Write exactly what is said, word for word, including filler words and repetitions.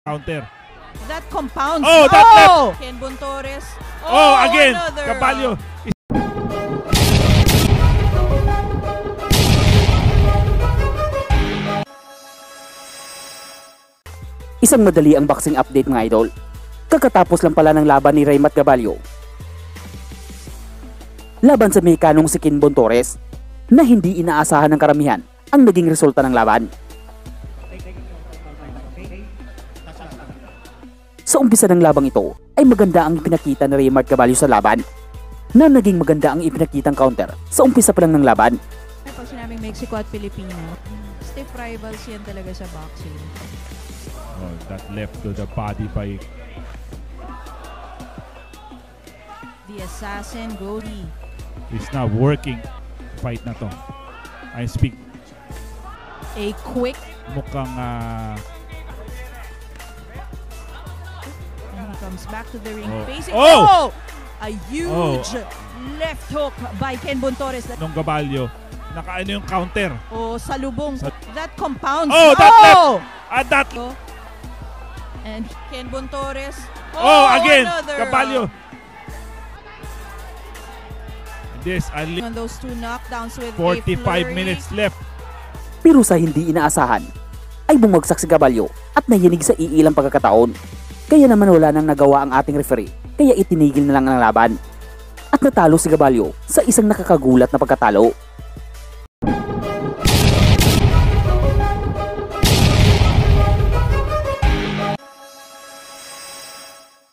Counter. That compounds. Oh, that oh! left. Ken Bontores. Oh, Oh, again. another, Caballo. Isang madali ang boxing update mga idol. Kakatapos lang pala ng laban ni Raymat Gabalio laban sa Mexicanong si Ken Bontores na hindi inaasahan ng karamihan ang naging resulta ng laban. Sa umpisa ng labang ito ay maganda ang ipinakita ni Raymat Gabalio sa laban na naging maganda ang ipinakitang counter sa umpisa pa lang ng laban. Pag sinabing Mexico at Filipino, stiff rivals yan talaga sa boxing. Oh, that left to the body by The assassin, Gody. He's now working fight na to. I speak. A quick. Mukhang uh, And he comes back to the ring Oh. facing. Oh! Oh! A huge Oh. left hook by Ken Bontores. nung Gabalio, nakaano yung counter. Oh, salubong. Sa- That compounds. Oh, that oh! At that Oh. And Ken Bontores. Oh, again. Another, Gabalio. uh, This ali on those two knockdowns with forty-five a flurry. minutes left. Pero sa hindi inaasahan ay bumagsak si Gabalio at nayinig sa iilang pagkakataon. Kaya naman wala nang nagawa ang ating referee kaya itinigil na lang ang laban. At natalo si Gabalio sa isang nakakagulat na pagkatalo.